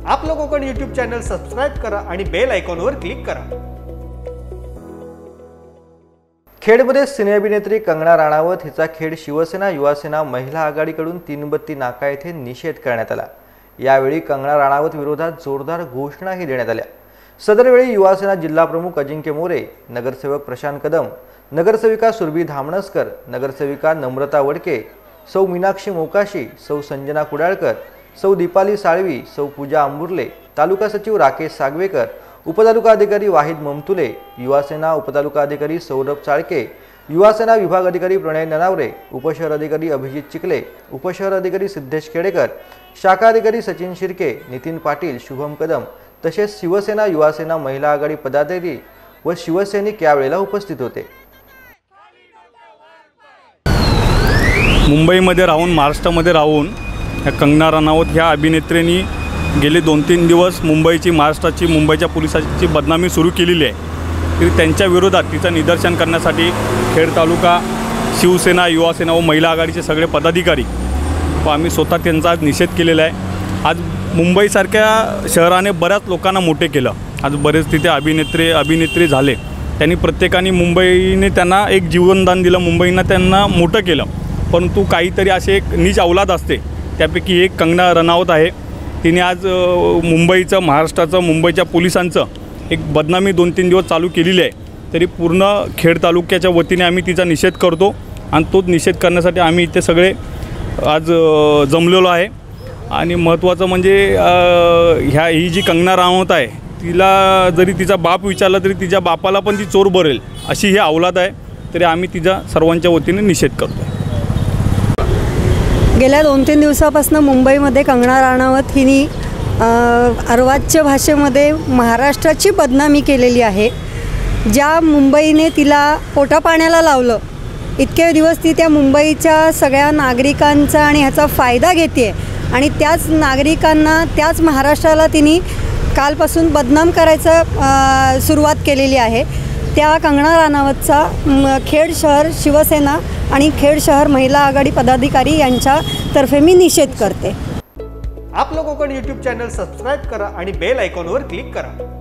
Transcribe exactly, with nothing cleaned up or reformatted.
आपलं Konkan YouTube channel subscribe करा आणि बेल आयकॉनवर क्लिक करा। खेडमध्ये सिने अभिनेत्री कंगना राणावत हिचा खेड शिवसेना युवासेना महिला आघाडीकडून तीनबत्ती नाका येथे निषेध करण्यात आला। यावेळी कंगना राणावत विरोधात जोरदार घोषणाही देण्यात आल्या। सदरवेळी युवासेना जिल्हा प्रमुख अजिंक्य मोरे, नगरसेवक प्रशांत कदम, नगरसेविका सुरभी धामणसकर, नगरसेविका नम्रता वडके, सौ मीनाक्षी मोकाशी, सौ संजना कुडाळकर, सौ दीपाली साळवी, सौ पूजा अंबुर्ले, तालुका सचिव राकेश सागवेकर, उपतालुका अधिकारी वाहिद ममतुले, युवासेना उपतालुका अधिकारी सौरभ चाळके, युवासेना विभाग अधिकारी प्रणय ननावरे, उपशहर अधिकारी अभिजित चिखले, उपशहर अधिकारी सिद्धेश खेडेकर, शाखा अधिकारी सचिन शिर्के, नितीन पाटील, शुभम कदम तसेच शिवसेना युवासेना महिला आघाडी पदाधिकारी व शिवसैनिक यावेळेला उपस्थित होते। मुंबईमध्ये राहून महाराष्ट्रामध्ये राहून ह्या कंगना राणावत ह्या अभिनेत्रींनी गेले दोन तीन दिवस मुंबईची महाराष्ट्राची मुंबईच्या पोलिसांची बदनामी सुरू केलेली आहे। तरी त्यांच्या विरोधात तिचं निदर्शन करण्यासाठी खेड तालुका शिवसेना युवासेना व महिला आघाडीचे सगळे पदाधिकारी व आम्ही स्वतः त्यांचा आज निषेध केलेला आहे। आज मुंबईसारख्या शहराने बऱ्याच लोकांना मोठे केलं। आज बरेच तिथे अभिनेत्री अभिनेत्री झाले, त्यांनी प्रत्येकाने मुंबईने त्यांना एक जीवनदान दिलं, मुंबईनं त्यांना मोठं केलं। परंतु काहीतरी असे एक नीच औलाद असते, त्यापैकी एक कंगना राणावत आहे। तिने आज मुंबईचं महाराष्ट्राचं मुंबईच्या पोलिसांचं एक बदनामी दोन तीन दिवस चालू केलेली आहे। तरी पूर्ण खेड तालुक्याच्या वतीने आम्ही तिचा निषेध करतो आणि तोच निषेध करण्यासाठी आम्ही इथे सगळे आज जमलेलो आहे। आणि महत्त्वाचं म्हणजे ह्या ही जी कंगना राणावत आहे, तिला जरी तिचा बाप विचारला तरी तिच्या बापाला पण ती चोर भरेल अशी ही औलाद आहे। तरी आम्ही तिचा सर्वांच्या वतीने निषेध करतो। गेल्या दोन तीन दिवसापासून मुंबईमध्ये कंगना राणावत हिने अर्वाच्य भाषेमध्ये महाराष्ट्राची बदनामी केलेली आहे। ज्या मुंबईने तिला पोटापाण्याला लावलं, इतके दिवस ती त्या मुंबईच्या सगळ्या नागरिकांचा आणि ह्याचा फायदा घेते आणि त्याच नागरिकांना त्याच महाराष्ट्राला तिने कालपासून बदनाम करायचं सुरुवात केलेली आहे। त्या कंगना राणावतचा खेड शहर शिवसेना आणि खेड शहर महिला आघाडी पदाधिकारी यांच्यातर्फे मी निषेध करते। आपलं कोकण यूट्यूब चॅनल सबस्क्राइब करा आणि बेल आयकॉनवर क्लिक करा।